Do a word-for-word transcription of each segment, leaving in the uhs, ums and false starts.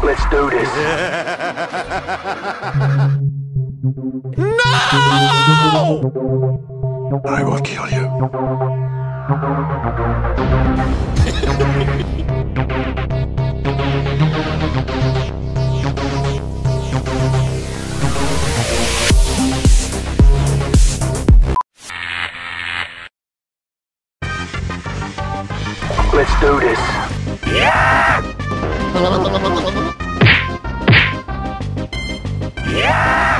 Let's do this. No! I will kill you. Let's do this. Yeah! Yeah!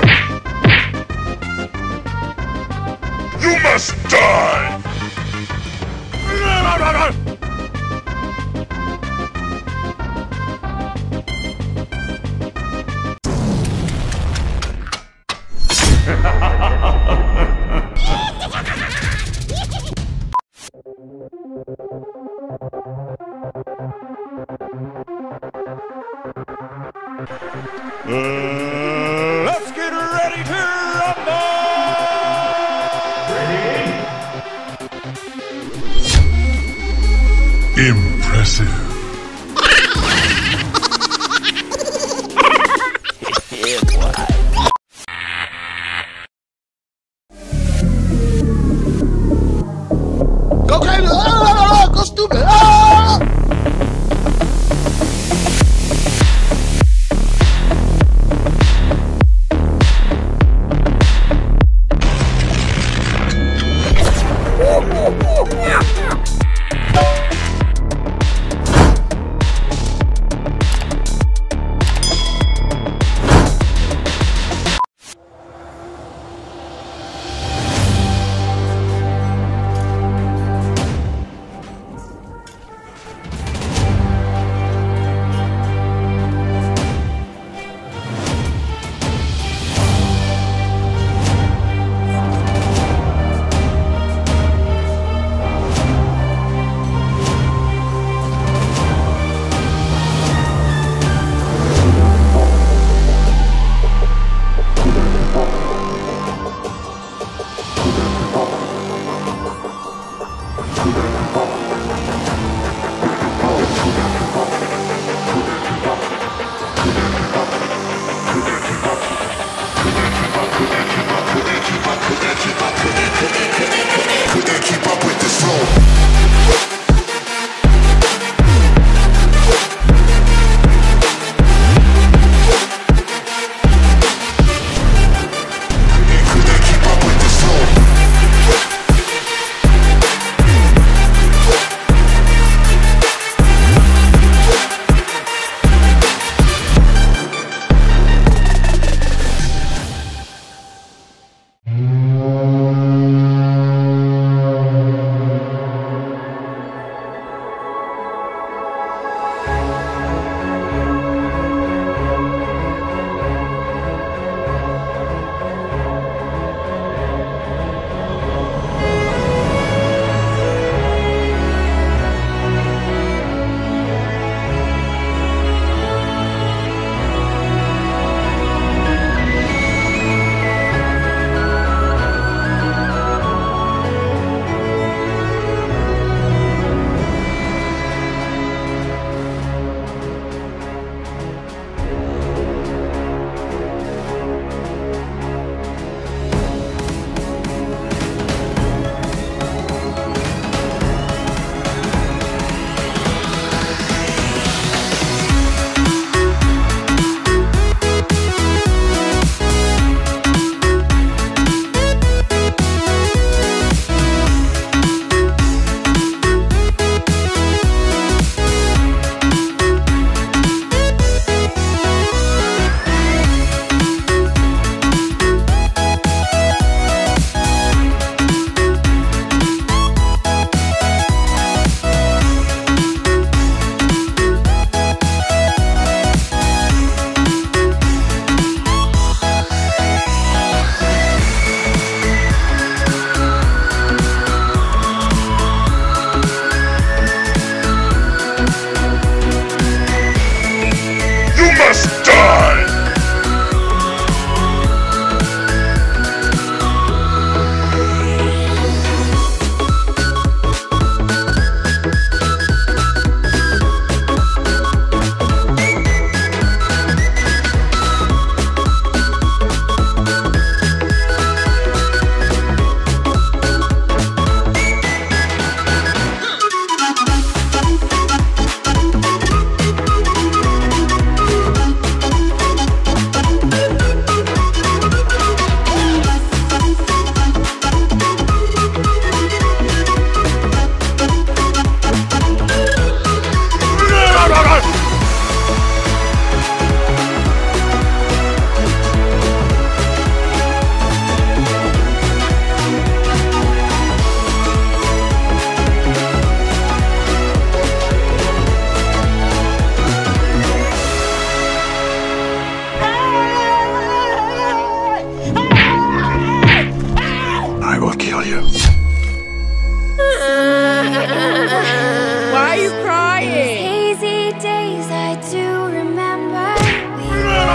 You must die! Uh, let's get ready to rumble! Impressive. Yeah, boy. Go crazy! Ah, go stupid! Ah!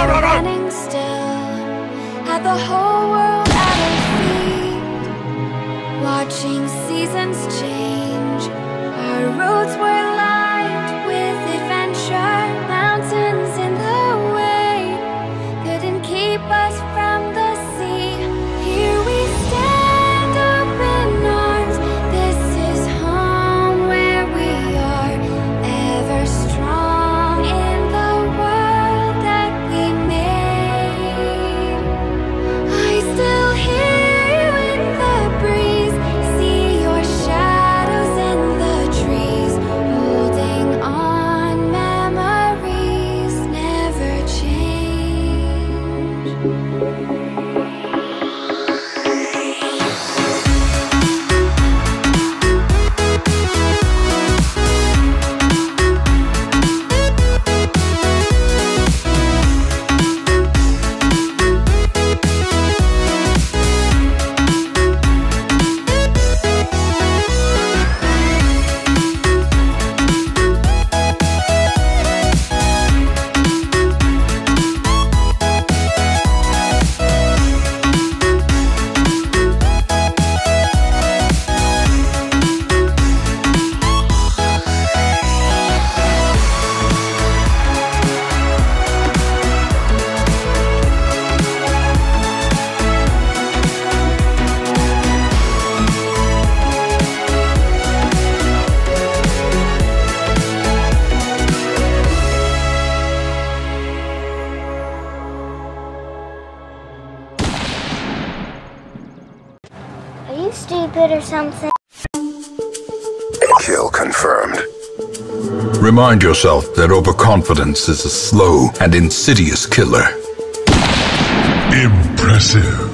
Standing still, had the whole world at our feet, watching seasons change. Our roads were lined with adventure, mountains in the way couldn't keep us from the sea. Here we stand, open arms. This is home where we are, ever strong in the world that we made. I still hear you in the breeze, see your shadows in the trees, holding on, memories never change. Are you stupid or something? Kill confirmed. Remind yourself that overconfidence is a slow and insidious killer. Impressive.